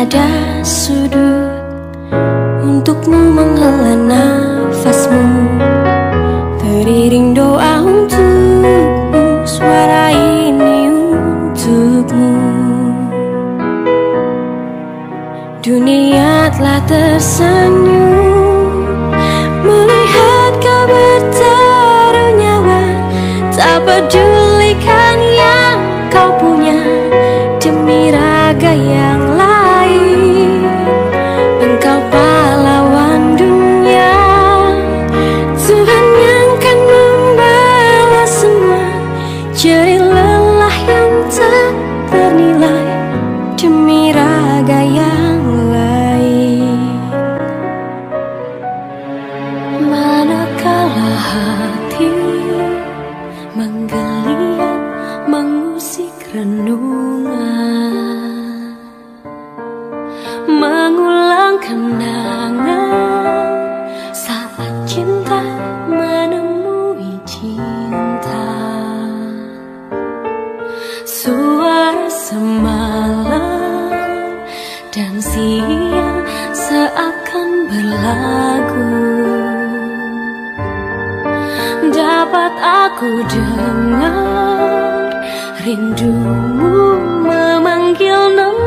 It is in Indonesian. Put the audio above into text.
tiada sudut untukmu menghela nafasmu. Teriring doa untukmu, suara ini untukmu. Dunia telah tersenyum melihat kau bertaruh nyawa, tak pedulikan yang kau punya demi raga yang lain. Engkau pahlawan dunia, Tuhan yang kan membalas semua jerih lelah yang tak ternilai demi raga yang lain. Manakala hati menggeliat mengusik renungan, mengulang kenangan saat cinta menemui cinta. Suara semalam dan siang seakan berlagu, dapat aku dengar rindumu memanggil nama.